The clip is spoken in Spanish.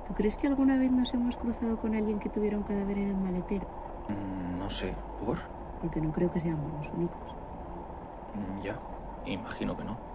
¿Tú crees que alguna vez nos hemos cruzado con alguien que tuviera un cadáver en el maletero? No sé, ¿por? Porque no creo que seamos los únicos. Ya, imagino que no.